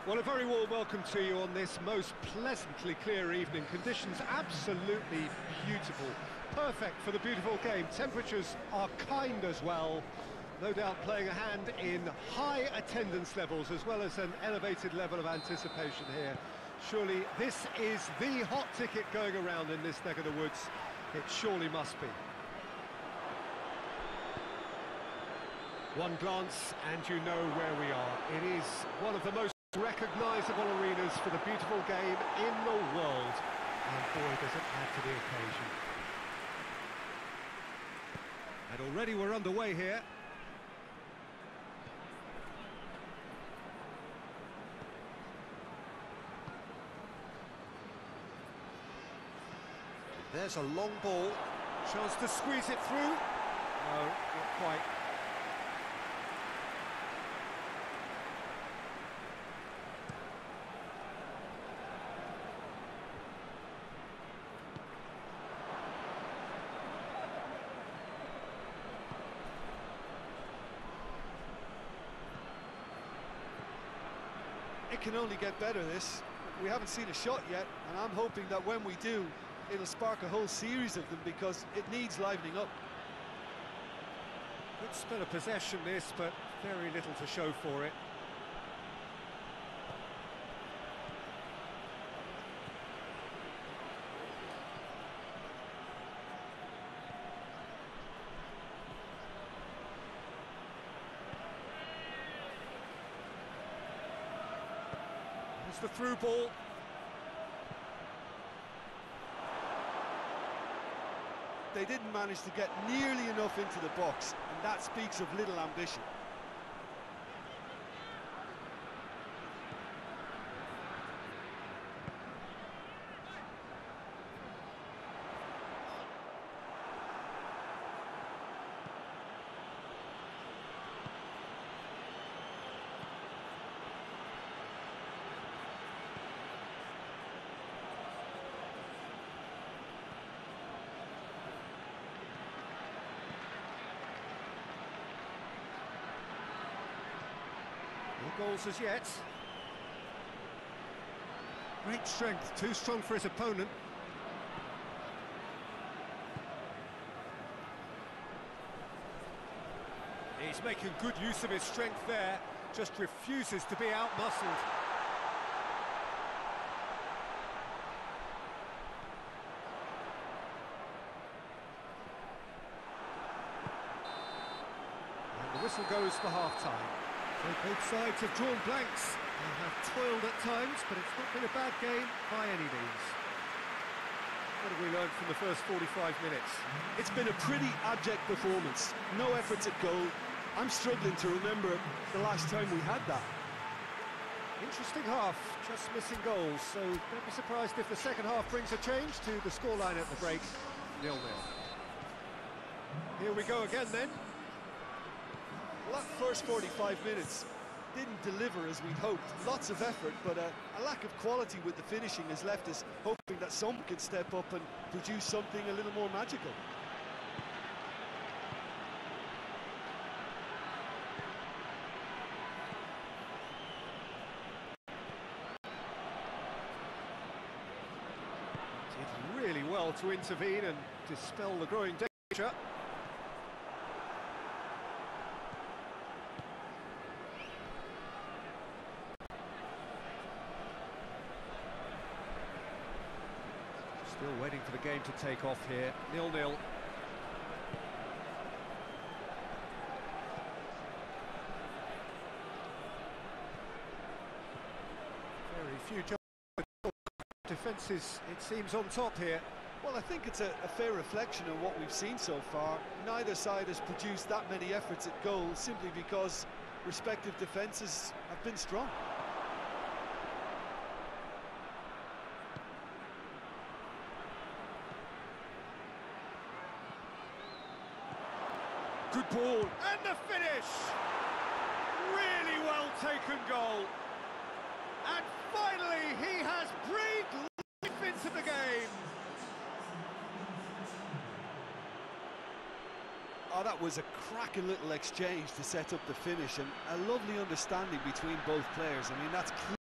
Well, a very warm welcome to you on this most pleasantly clear evening. Conditions absolutely beautiful. Perfect for the beautiful game. Temperatures are kind as well. No doubt playing a hand in high attendance levels as well as an elevated level of anticipation here. Surely this is the hot ticket going around in this neck of the woods. It surely must be. One glance and you know where we are. It is one of the most recognisable arenas for the beautiful game in the world. And boy, does it add to the occasion. And already we're underway here. There's a long ball. Chance to squeeze it through. No, not quite. It can only get better, this. We haven't seen a shot yet, and I'm hoping that when we do, it'll spark a whole series of them because it needs livening up. Good spell of possession this, but very little to show for it. It's the through ball. They didn't manage to get nearly enough into the box, and that speaks of little ambition. No goals as yet. Great strength, too strong for his opponent. He's making good use of his strength there, just refuses to be outmuscled. And the whistle goes for half-time. So both sides have drawn blanks. They have toiled at times, but it's not been a bad game by any means. What have we learned from the first 45 minutes? It's been a pretty abject performance. No efforts at goal. I'm struggling to remember the last time we had that. Interesting half, just missing goals, so don't be surprised if the second half brings a change to the scoreline at the break. 0-0. Here we go again then. Well, that first 45 minutes didn't deliver as we'd hoped. Lots of effort, but a lack of quality with the finishing has left us hoping that someone can step up and produce something a little more magical. Did really well to intervene and dispel the growing danger. Still waiting for the game to take off here. 0-0. Very few defences, it seems, on top here. Well, I think it's a fair reflection of what we've seen so far. Neither side has produced that many efforts at goal simply because respective defences have been strong. Good ball, and the finish! Really well taken goal. And finally, he has breathed life into the game. Oh, that was a cracking little exchange to set up the finish, and a lovely understanding between both players. I mean, that's